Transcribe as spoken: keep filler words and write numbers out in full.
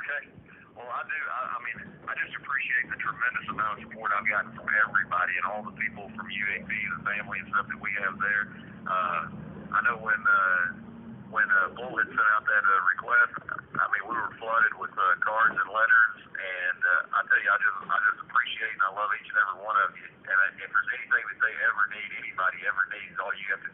Okay. Well, I do. I, I mean, I just appreciate the tremendous amount of support I've gotten from everybody and all the people from U A P, the family and stuff that we have there. Uh, I know when uh, when uh, Bull had sent out that uh, request, I mean, we were flooded with uh, cards and letters, and uh, I tell you, I just I just appreciate and I love each and every one of you. And uh, if there's anything that they ever need, anybody ever needs, all you have to